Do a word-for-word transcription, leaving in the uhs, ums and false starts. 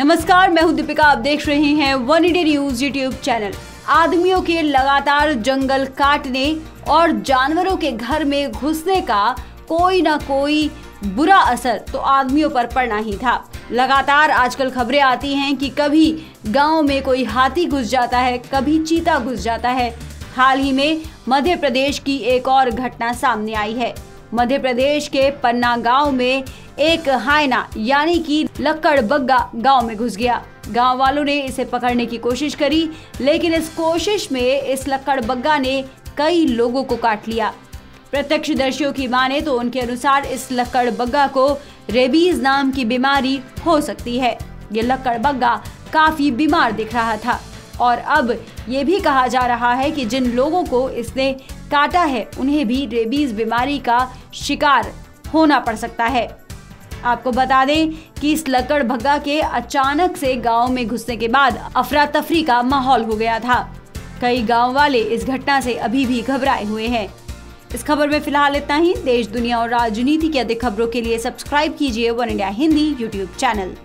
नमस्कार, मैं हूं दीपिका। आप देख रहे हैं one India news YouTube channel. आदमियों के लगातार जंगल काटने और जानवरों के घर में घुसने का कोई ना कोई बुरा असर तो आदमियों पर पड़ना ही था। लगातार आजकल खबरें आती हैं कि कभी गांव में कोई हाथी घुस जाता है, कभी चीता घुस जाता है। हाल ही में मध्य प्रदेश की एक और घटना सामने आई है। मध्य प्रदेश के पन्ना गांव में एक हायना यानी कि लक्कड़बग्गा गांव में घुस गया। गांव वालों ने इसे पकड़ने की कोशिश करी, लेकिन इस कोशिश में इस लक्कड़बग्गा ने कई लोगों को काट लिया। प्रत्यक्षदर्शियों की माने तो उनके अनुसार इस लक्कड़बग्गा को रेबीज नाम की बीमारी हो सकती है। ये लक्कड़बग्गा काफी बीमार दिख रहा था और अब ये भी कहा जा रहा है कि जिन लोगों को इसने काटा है उन्हें भी रेबीज बीमारी का शिकार होना पड़ सकता है। आपको बता दें कि इस लक्कड़बग्गा के अचानक से गांव में घुसने के बाद अफरा तफरी का माहौल हो गया था। कई गांव वाले इस घटना से अभी भी घबराए हुए हैं। इस खबर में फिलहाल इतना ही। देश, दुनिया और राजनीति की अधिक खबरों के लिए सब्सक्राइब कीजिए one India Hindi YouTube channel.